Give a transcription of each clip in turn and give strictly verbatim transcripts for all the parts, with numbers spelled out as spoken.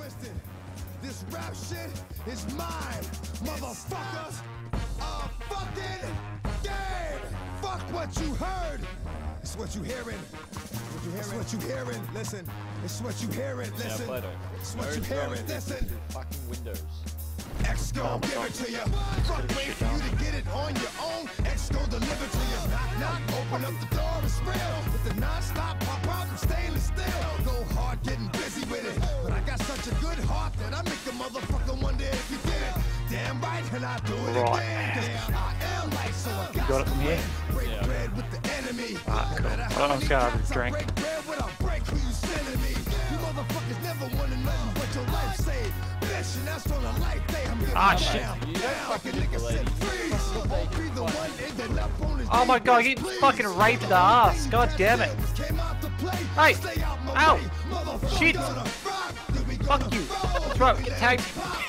twisted. This rap shit is mine, motherfuckers. A fucking game. Fuck what you heard. It's what you hearing. What you hearing? It's what you hearing. Listen. It's what you hearing. Listen. It's what you hearing. Listen. Fucking Windows. X gon' give it to you. Fuck, wait for you to get it on your own. X gon' deliver to you. Knock, knock, open up the door, it's real. With the non-stop pop out and stainless steel. Go hard getting busy with it. But I got such a good heart that I make a motherfucker wonder if you did it. Damn right, and I do it Right. again. Cause I am like, so I got got it from here? break Yeah. bread with the enemy. Ah, cool. No matter Oh, how I'm many just gonna have a cats I drink. break bread with, I break who you sending me. You motherfuckers never wanted nothing but your life saved. Bitch, and that's on a life day. I'm giving Ah, you shit. down. You don't Down. fucking Nigga do the said lady. freeze. You Won't be the one ending up on his Oh my knees. god, you Please. fucking raped the ass. God damn it. Came out to play. Hey. Stay out my Ow. way. Motherfucker Shit. gonna rock. We Fuck gonna you. roll. That's right, get tagged.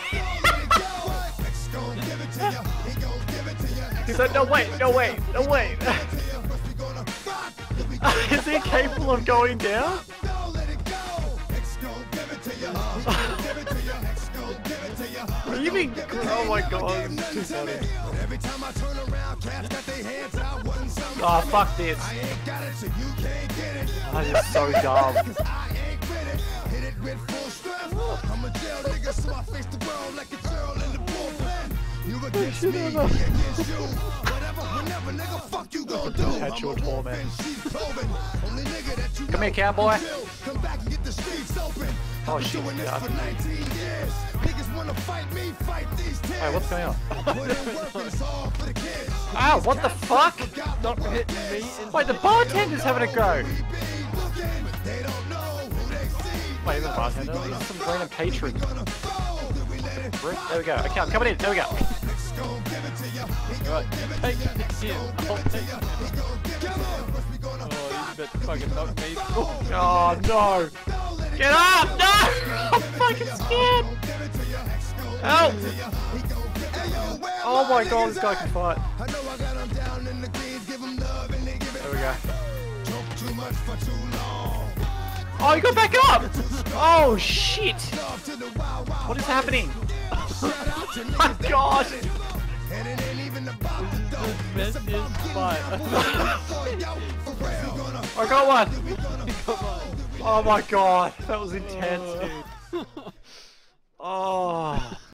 X gon' give it to ya. He gon' give it to ya. X He said, no wait, no wait, no wait. give it to ya. First we gonna rock. Then we gonna Is he capable of going down? Don't let it go. X gon' give it to ya. He gon' give it to ya. X gon' give it to ya. What do you mean? Oh my god, Never this is too gave nothing funny. to me. But every time I turn around, cats got their hands out, wasn't something Oh, for me. fuck this. I ain't got it, so you can't get it. That is so dumb. Cause I ain't with it. Hit it with full strength. I'm a jail nigga, so I face the world like a girl in the bullpen. You against me, me against you. Whatever, whenever, nigga, fuck you gon' do. Perpetual I'm a wolf torment. in sheep's clothing. Only nigga that you Come know here, cowboy. can chill. Come back and get the streets open. Oh, I've been shit, doing this yeah. for nineteen years. Niggas wanna fight me, fight these tears. Wait, what's going on? Put in work and it's all for the kids. Ow, what the fuck? Stop hitting me. Wait, the bartender's having a go. They don't know who they see. Wait, the bartender? He's some random patron. Gonna fall. Do we let it Rick, there we go. Okay, I'm coming in. There we go. X gon' give it to ya. He gon' Right, give it take to ya. it X here. gon' give I'll it to take ya. it. He gon' give it to ya. First we gonna Oh, rock. you better fucking knock me. Oh, Oh no! Don't let it Get go. up! No! I'm fucking scared! Give it to ya. X gon' Help! give it to ya. He gon' give it to ya. Where Oh my god, niggas this guy at? can fight. I know I got 'em down in the greens, give 'em love and they give it There we go. back. Talk too much for too long. Oh, you got back up! Oh shit! Love to the wild, wild What is west. happening? Shout out to My niggas that god! get it. And it ain't even about the dough. this It's is about getting fun. down for it, yo. For real. We gonna I got one! we gonna come on. Oh my god, that was intense. Oh.